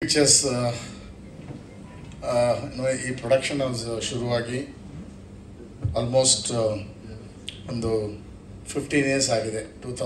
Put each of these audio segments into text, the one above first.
Pictures ಈ production house ಶುರುವಾಗಿ almost ಒಂದು 15 ಇಯರ್ಸ್ ಆಗಿದೆ.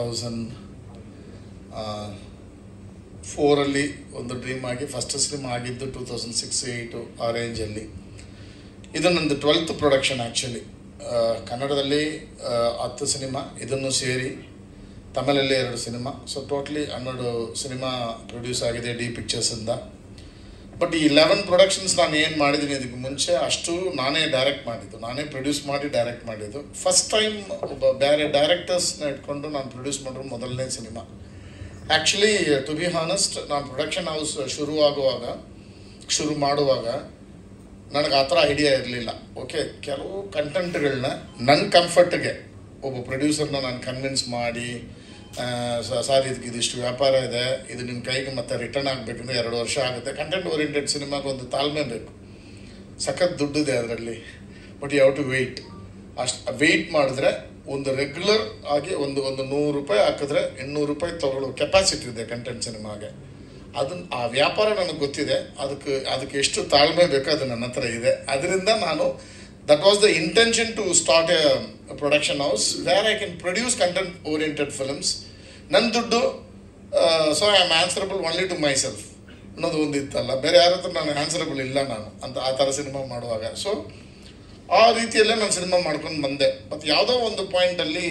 2004 ಒಂದು ಡ್ರೀಮ್ ಆಗಿ ಫಸ್ಟ್ ಸಿನಿಮಾ ಆಗಿದ್ದು 2006-8 ಆ ರೇಂಜಲ್ಲಿ. ಇದು ನಂದು 12th ಪ್ರೊಡಕ್ಷನ್ ಆ್ಯಕ್ಚುಲಿ. ಕನ್ನಡದಲ್ಲಿ 10 ಸಿನಿಮಾ, ಇದನ್ನು ಸೇರಿ ತಮಿಳಲ್ಲಿ 2 cinema. So totally 12 cinema produce ಆಗಿದೆ ಡಿ ಪಿಕ್ಚರ್ಸಿಂದ. ಬಟ್ ಈ 11 ಪ್ರೊಡಕ್ಷನ್ಸ್ ನಾನು ಏನು ಮಾಡಿದ್ದೀನಿ ಇದಕ್ಕೆ ಮುಂಚೆ ಅಷ್ಟು ನಾನೇ ಡೈರೆಕ್ಟ್ ಮಾಡಿದ್ದು, ನಾನೇ ಪ್ರೊಡ್ಯೂಸ್ ಮಾಡಿ ಡೈರೆಕ್ಟ್ ಮಾಡಿದ್ದು. ಫಸ್ಟ್ ಟೈಮ್ ಒಬ್ಬ ಬೇರೆ ಡೈರೆಕ್ಟರ್ಸ್ನ ಇಟ್ಕೊಂಡು ನಾನು ಪ್ರೊಡ್ಯೂಸ್ ಮಾಡಿರೋ ಮೊದಲನೇ cinema. Actually to be honest, ನಾನು ಪ್ರೊಡಕ್ಷನ್ ಹೌಸ್ ಶುರು ಮಾಡುವಾಗ ನನಗೆ ಆ ಥರ ಐಡಿಯಾ ಇರಲಿಲ್ಲ. ಓಕೆ, ಕೆಲವು ಕಂಟೆಂಟ್ಗಳನ್ನ ನನ್ನ ಕಂಫರ್ಟ್ಗೆ ಒಬ್ಬ ಪ್ರೊಡ್ಯೂಸರ್ನ ನಾನು ಕನ್ವಿನ್ಸ್ ಮಾಡಿ, ಸರ್ ಇದಿಷ್ಟು ವ್ಯಾಪಾರ ಇದೆ, ಇದು ನಿಮ್ಮ ಕೈಗೆ ಮತ್ತೆ ರಿಟರ್ನ್ ಆಗಬೇಕಂದ್ರೆ 2 ವರ್ಷ ಆಗುತ್ತೆ. ಕಂಟೆಂಟ್ ಓರಿಯೆಂಟೆಡ್ ಸಿನಿಮಾಗೆ ಒಂದು ತಾಳ್ಮೆ ಬೇಕು, ಸಖತ್ ದುಡ್ಡಿದೆ ಅದರಲ್ಲಿ. But you have to wait. ಅಷ್ಟು ವೆಯ್ಟ್ ಮಾಡಿದ್ರೆ ಒಂದು ರೆಗ್ಯುಲರ್ ಆಗಿ ಒಂದು 100 ರೂಪಾಯಿ ಹಾಕಿದ್ರೆ 800 ರೂಪಾಯಿ ತೊಗೊಳ್ಳೋ ಕೆಪಾಸಿಟಿ ಇದೆ ಕಂಟೆಂಟ್ ಸಿನಿಮಾಗೆ. ಆ ವ್ಯಾಪಾರ ನನಗೆ ಗೊತ್ತಿದೆ, ಅದಕ್ಕೆ ಎಷ್ಟು ತಾಳ್ಮೆ ಬೇಕೋ ಅದು ನನ್ನ ಹತ್ರ ಇದೆ. ಅದರಿಂದ ನಾನು that was the intention to start a production house where I can produce content oriented films. ನನ್ನ ದುಡ್ಡು, so I am answerable only to myself ಅನ್ನೋದು ಒಂದು ಇತ್ತಲ್ಲ, ಬೇರೆ ಯಾರ ಹತ್ರ ನಾನು ಆನ್ಸರಬಲ್ ಇಲ್ಲ ನಾನು ಅಂತ ಆ ಥರ ಸಿನಿಮಾ ಮಾಡುವಾಗ. ಸೊ ಆ ರೀತಿಯಲ್ಲೇ ನಾನು ಸಿನಿಮಾ ಮಾಡ್ಕೊಂಡು ಬಂದೆ. ಮತ್ತು ಯಾವುದೋ ಒಂದು ಪಾಯಿಂಟಲ್ಲಿ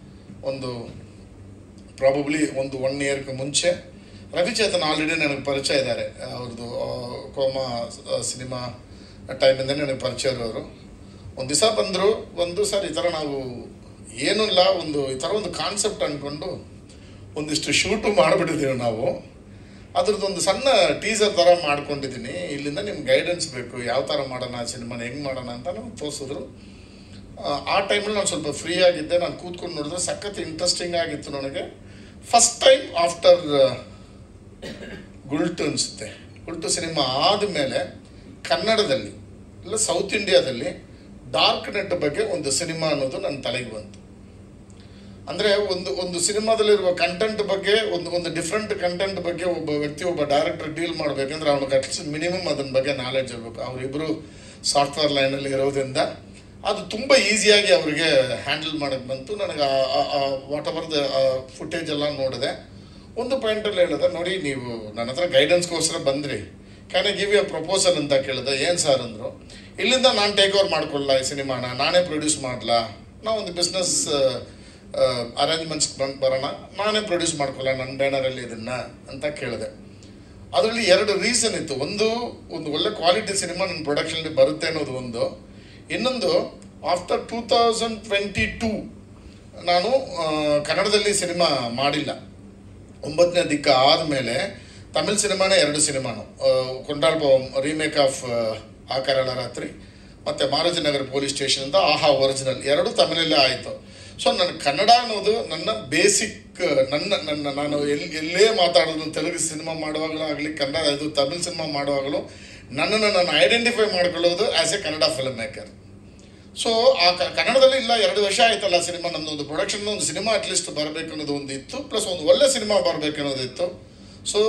ಪ್ರಾಬಬ್ಲಿ 1 ಇಯರ್ಗೆ ಮುಂಚೆ ರವಿಚೇತನ್ ಆಲ್ರೆಡಿ ನನಗೆ ಪರಿಚಯ ಇದ್ದಾರೆ. ಅವ್ರದ್ದು ಕೋಮಾ ಸಿನಿಮಾ ಟೈಮಿಂದ ನನಗೆ ಪರಿಚಯ ಇರೋರು. ಒಂದು ದಿವಸ ಬಂದರು, ಸರ್ ಈ ಥರ ನಾವು ಏನೂ ಇಲ್ಲ, ಈ ಥರ ಒಂದು ಕಾನ್ಸೆಪ್ಟ್ ಅಂದ್ಕೊಂಡು ಒಂದಿಷ್ಟು ಶೂಟು ಮಾಡಿಬಿಟ್ಟಿದ್ದೀವಿ ನಾವು. ಅದ್ರದ್ದು ಒಂದು ಸಣ್ಣ ಟೀಸರ್ ಥರ ಮಾಡ್ಕೊಂಡಿದ್ದೀನಿ, ಇಲ್ಲಿಂದ ನಿಮ್ಗೆ ಗೈಡೆನ್ಸ್ ಬೇಕು, ಯಾವ ಥರ ಮಾಡೋಣ ಸಿನಿಮಾನ, ಹೆಂಗೆ ಮಾಡೋಣ ಅಂತ ನಮ್ಗೆ ತೋರಿಸಿದ್ರು. ಆ ಟೈಮಲ್ಲಿ ನಾನು ಸ್ವಲ್ಪ ಫ್ರೀ ಆಗಿದ್ದೆ. ನಾನು ಕೂತ್ಕೊಂಡು ನೋಡಿದ್ರೆ ಸಖತ್ ಇಂಟ್ರೆಸ್ಟಿಂಗ್ ಆಗಿತ್ತು ನನಗೆ. ಫಸ್ಟ್ ಟೈಮ್ ಆಫ್ಟರ್ ಗುಲ್ಟು ಅನಿಸುತ್ತೆ, ಗುಲ್ಟು ಸಿನಿಮಾ ಆದಮೇಲೆ ಕನ್ನಡದಲ್ಲಿ ಇಲ್ಲ ಸೌತ್ ಇಂಡಿಯಾದಲ್ಲಿ ಡಾರ್ಕ್ ನೆಟ್ ಬಗ್ಗೆ ಒಂದು ಸಿನಿಮಾ ಅನ್ನೋದು ನನ್ನ ತಲೆಗೆ ಬಂತು. ಅಂದರೆ ಒಂದು ಸಿನಿಮಾದಲ್ಲಿರುವ ಕಂಟೆಂಟ್ ಬಗ್ಗೆ, ಒಂದು ಡಿಫ್ರೆಂಟ್ ಕಂಟೆಂಟ್ ಬಗ್ಗೆ ಒಬ್ಬ ಡೈರೆಕ್ಟರ್ ಡೀಲ್ ಮಾಡಬೇಕಂದ್ರೆ ಅವ್ನಿಗೆ ಅಟ್ಲೀಸ್ಟ್ ಮಿನಿಮಮ್ ಅದನ್ನ ಬಗ್ಗೆ ನಾಲೆಡ್ಜ್ ಇರಬೇಕು. ಅವರಿಬ್ಬರು ಸಾಫ್ಟ್ವೇರ್ ಲೈನಲ್ಲಿ ಇರೋದ್ರಿಂದ ಅದು ತುಂಬ ಈಸಿಯಾಗಿ ಅವರಿಗೆ ಹ್ಯಾಂಡಲ್ ಮಾಡೋಕ್ಕೆ ಬಂತು. ನನಗೆ ವಾಟ್ ಎವರ್ ದ ಫುಟೇಜ್ ಎಲ್ಲ ನೋಡಿದೆ. ಒಂದು ಪಾಯಿಂಟಲ್ಲಿ ಹೇಳಿದೆ, ನೋಡಿ ನೀವು ನನ್ನ ಹತ್ರ ಗೈಡೆನ್ಸ್ಗೋಸ್ಕರ ಬಂದ್ರಿ, can I give you a proposal ಅಂತ ಕೇಳಿದೆ. ಏನು ಸರ್ ಅಂದರು. ಇಲ್ಲಿಂದ ನಾನು ಟೇಕ್ ಓವರ್ ಮಾಡ್ಕೊಳ್ಳ ಈ ಸಿನಿಮಾನ, ನಾನೇ ಪ್ರೊಡ್ಯೂಸ್ ಮಾಡಲಾ, ನಾವು ಒಂದು ಬಿಸ್ನೆಸ್ ಅರೇಂಜ್ಮೆಂಟ್ಸ್ಗೆ ಬರೋಣ, ನಾನೇ ಪ್ರೊಡ್ಯೂಸ್ ಮಾಡ್ಕೊಳ್ಳ ನನ್ನ ಬ್ಯಾನರಲ್ಲಿ ಇದನ್ನು ಅಂತ ಕೇಳಿದೆ. ಅದರಲ್ಲಿ 2 ರೀಸನ್ ಇತ್ತು. ಒಂದು ಒಳ್ಳೆ ಕ್ವಾಲಿಟಿ ಸಿನಿಮಾ ನನ್ನ ಪ್ರೊಡಕ್ಷನಲ್ಲಿ ಬರುತ್ತೆ ಅನ್ನೋದು ಒಂದು. ಇನ್ನೊಂದು, ಆಫ್ಟರ್ 2022 ನಾನು ಕನ್ನಡದಲ್ಲಿ ಸಿನಿಮಾ ಮಾಡಿಲ್ಲ. 9ನೇ ದಿಕ್ಕ ಆದಮೇಲೆ ತಮಿಳ್ ಸಿನಿಮಾನೇ 2 ಸಿನಿಮಾನು, ಕೊಂಡಾಳ್ಪಂ ರೀಮೇಕ್ ಆಫ್ ಆ ಕರಾಳ ರಾತ್ರಿ ಮತ್ತು ಮಾರುತಿನಗರ ಪೊಲೀಸ್ ಸ್ಟೇಷನ್ ಅಂತ ಆಹಾ ಒರಿಜಿನಲ್ 2 ತಮಿಳಲ್ಲೇ ಆಯಿತು. ಸೊ ನನ್ನ ಕನ್ನಡ ಅನ್ನೋದು ನನ್ನ ಬೇಸಿಕ್, ನಾನು ಎಲ್ಲೇ ಮಾತಾಡೋದು, ತೆಲುಗು ಸಿನಿಮಾ ಮಾಡುವಾಗಲೂ ಆಗಲಿ, ಕನ್ನಡ ಇದು ತಮಿಳ್ ಸಿನಿಮಾ ಮಾಡುವಾಗಲೂ ನನ್ನನ್ನು ನಾನು ಐಡೆಂಟಿಫೈ ಮಾಡ್ಕೊಳ್ಳೋದು as a Kannada film maker. So ಆ ಕನ್ನಡದಲ್ಲಿ ಇಲ್ಲ 2 ವರ್ಷ ಆಯ್ತಲ್ಲ ಸಿನಿಮಾ, ನಮ್ಮದೊಂದು ಪ್ರೊಡಕ್ಷನ್ ಒಂದು ಸಿನಿಮಾ ಅಟ್ಲೀಸ್ಟ್ ಬರಬೇಕು ಅನ್ನೋದು ಒಂದು ಇತ್ತು, ಪ್ಲಸ್ ಒಂದು ಒಳ್ಳೆ ಸಿನಿಮಾ ಬರಬೇಕು ಅನ್ನೋದಿತ್ತು. So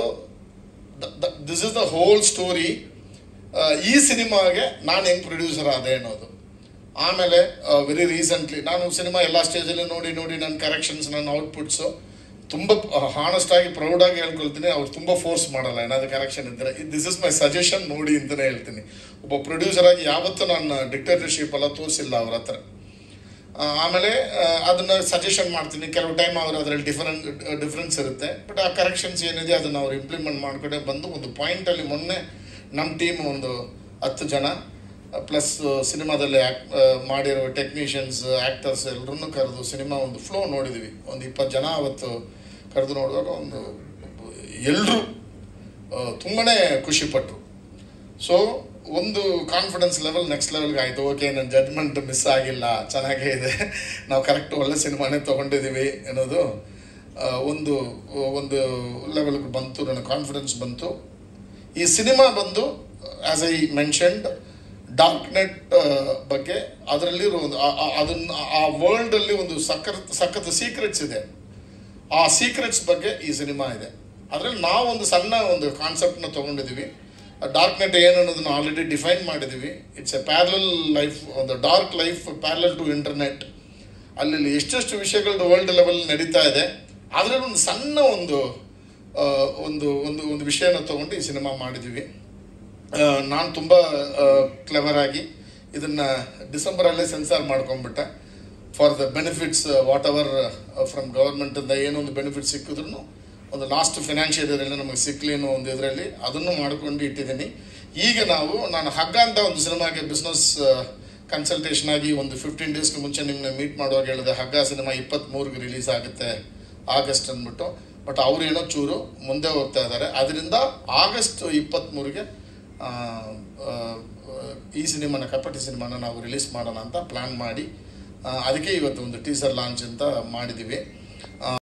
this is the whole story. ಈ ಸಿನಿಮಾಗೆ ನಾನು ಹೆಂಗೆ ಪ್ರೊಡ್ಯೂಸರ್ ಆದೆ ಅನ್ನೋದು. ಆಮೇಲೆ ವೆರಿ ರೀಸೆಂಟ್ಲಿ ನಾನು ಸಿನಿಮಾ ಎಲ್ಲ ಸ್ಟೇಜಲ್ಲಿ ನೋಡಿ ನನ್ನ ಕರೆಕ್ಷನ್ಸ್, ನನ್ನ ಔಟ್ಪುಟ್ಸು ತುಂಬ ಹಾನೆಸ್ಟಾಗಿ ಪ್ರೌಡಾಗಿ ಹೇಳ್ಕೊಳ್ತೀನಿ. ಅವ್ರು ತುಂಬ ಫೋರ್ಸ್ ಮಾಡಲ್ಲ, ಏನಾದರೂ ಕರೆಕ್ಷನ್ ಇದ್ದರೆ ದಿಸ್ ಇಸ್ ಮೈ ಸಜೆಷನ್ ನೋಡಿ ಅಂತಲೇ ಹೇಳ್ತೀನಿ. ಒಬ್ಬ ಪ್ರೊಡ್ಯೂಸರಾಗಿ ಯಾವತ್ತೂ ನಾನು ಡಿಕ್ಟೇಟರ್ಶಿಪ್ ಎಲ್ಲ ತೋರಿಸಿಲ್ಲ ಅವ್ರ ಹತ್ರ. ಆಮೇಲೆ ಅದನ್ನು ಸಜೆಷನ್ ಮಾಡ್ತೀನಿ. ಕೆಲವು ಟೈಮ್ ಅವರು ಅದರಲ್ಲಿ ಡಿಫ್ರೆನ್ಸ್ ಇರುತ್ತೆ, ಬಟ್ ಆ ಕರೆಕ್ಷನ್ಸ್ ಏನಿದೆ ಅದನ್ನು ಅವ್ರು ಇಂಪ್ಲಿಮೆಂಟ್ ಮಾಡ್ಕೊಂಡೆ ಬಂದು ಒಂದು ಪಾಯಿಂಟಲ್ಲಿ ಮೊನ್ನೆ ನಮ್ಮ ಟೀಮ್ ಒಂದು 10 ಜನ ಪ್ಲಸ್ ಸಿನಿಮಾದಲ್ಲಿ ಮಾಡಿರೋ ಟೆಕ್ನಿಷಿಯನ್ಸ್, ಆ್ಯಕ್ಟರ್ಸ್ ಎಲ್ಲರನ್ನೂ ಕರೆದು ಸಿನಿಮಾ ಒಂದು ಫ್ಲೋ ನೋಡಿದ್ವಿ. ಒಂದು 20 ಜನ ಅವತ್ತು ಕರೆದು ನೋಡುವಾಗ ಎಲ್ಲರೂ ತುಂಬಾ ಖುಷಿಪಟ್ಟರು. ಸೊ ಒಂದು ಕಾನ್ಫಿಡೆನ್ಸ್ ಲೆವೆಲ್ ನೆಕ್ಸ್ಟ್ ಲೆವೆಲ್ಗೆ ಆಯಿತು. ಓಕೆ, ನನ್ನ ಜಡ್ಜ್ಮೆಂಟ್ ಮಿಸ್ ಆಗಿಲ್ಲ, ಚೆನ್ನಾಗೇ ಇದೆ, ನಾವು ಕರೆಕ್ಟ್ ಒಳ್ಳೆ ಸಿನಿಮಾನೇ ತೊಗೊಂಡಿದ್ದೀವಿ ಅನ್ನೋದು ಒಂದು ಲೆವೆಲ್ಗೆ ಬಂತು. ನನಗೆ ಕಾನ್ಫಿಡೆನ್ಸ್ ಬಂತು. ಈ ಸಿನಿಮಾ ಬಂದು as I mentioned dark net ಬಗ್ಗೆ, ಅದರಲ್ಲಿರೋ ಅದನ್ನು ಆ ವರ್ಲ್ಡಲ್ಲಿ ಒಂದು ಸಖತ್ ಸೀಕ್ರೆಟ್ಸ್ ಇದೆ. ಆ ಸೀಕ್ರೆಟ್ಸ್ ಬಗ್ಗೆ ಈ ಸಿನಿಮಾ ಇದೆ. ಅದರಲ್ಲಿ ನಾವು ಒಂದು ಸಣ್ಣ ಒಂದು ಕಾನ್ಸೆಪ್ಟ್ನ ತೊಗೊಂಡಿದ್ದೀವಿ. ಡಾರ್ಕ್ ನೆಟ್ ಏನು ಅನ್ನೋದನ್ನ ಆಲ್ರೆಡಿ ಡಿಫೈನ್ ಮಾಡಿದ್ದೀವಿ. ಇಟ್ಸ್ ಎ ಪ್ಯಾರಲಲ್ ಲೈಫ್, ಒಂದು dark life parallel to internet. ಅಲ್ಲಿ ಎಷ್ಟೆಷ್ಟು ವಿಷಯಗಳು ವರ್ಲ್ಡ್ ಲೆವೆಲ್ ನಡೀತಾ ಇದೆ, ಅದರಲ್ಲಿ ಒಂದು ಸಣ್ಣ ಒಂದು ಒಂದು ಒಂದು ಒಂದು ವಿಷಯನ ತೊಗೊಂಡು ಈ ಸಿನಿಮಾ ಮಾಡಿದ್ದೀವಿ. ನಾನು ತುಂಬ ಕ್ಲೆವರಾಗಿ ಇದನ್ನು ಡಿಸೆಂಬರಲ್ಲೇ ಸೆನ್ಸಾರ್ ಮಾಡ್ಕೊಂಡ್ಬಿಟ್ಟೆ. For the benefits whatever from ಗೌರ್ಮೆಂಟಿಂದ ಏನೊಂದು ಬೆನಿಫಿಟ್ ಸಿಕ್ಕಿದ್ರು ಒಂದು ಲಾಸ್ಟ್ ಫಿನಾನ್ಷಿಯಲ್ ಇಯರಲ್ಲಿ ನಮಗೆ ಸಿಕ್ಕಲಿ ಅನ್ನೋ ಒಂದು ಇದರಲ್ಲಿ ಅದನ್ನು ಮಾಡ್ಕೊಂಡು ಇಟ್ಟಿದ್ದೀನಿ. ಈಗ ನಾನು ಹಗ್ಗ ಅಂತ ಒಂದು ಸಿನಿಮಾಗೆ ಬಿಸ್ನೆಸ್ ಕನ್ಸಲ್ಟೇಷನ್ ಆಗಿ ಒಂದು 15 ಡೇಸ್ಗೆ ಮುಂಚೆ ನಿಮ್ಮನ್ನ ಮೀಟ್ ಮಾಡುವಾಗ ಹೇಳಿದೆ, ಹಗ್ಗ ಸಿನಿಮಾ 23ಗೆ ರಿಲೀಸ್ ಆಗುತ್ತೆ ಆಗಸ್ಟ್ ಅಂದ್ಬಿಟ್ಟು. ಬಟ್ ಅವ್ರು ಏನೋ ಚೂರು ಮುಂದೆ ಹೋಗ್ತಾ ಇದ್ದಾರೆ. ಅದರಿಂದ ಆಗಸ್ಟ್ 23ಗೆ ಈ ಸಿನಿಮಾನ, ಕಪಟಿ ಸಿನಿಮಾನ ನಾವು ರಿಲೀಸ್ ಮಾಡೋಣ ಅಂತ ಪ್ಲ್ಯಾನ್ ಮಾಡಿ ಅದಕ್ಕೆ ಇವತ್ತು ಒಂದು ಟೀಸರ್ ಲಾಂಚ್ ಅಂತ ಮಾಡಿದ್ದೀವಿ.